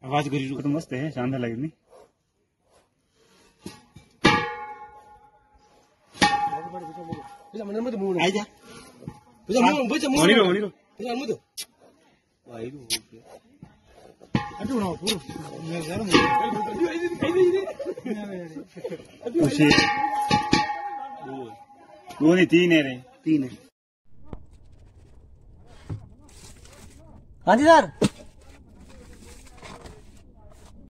आवाज करी तो मस्त है, शानदार लगे नहीं। दो नहीं तीन है रे, तीन है। हाँ जी सर।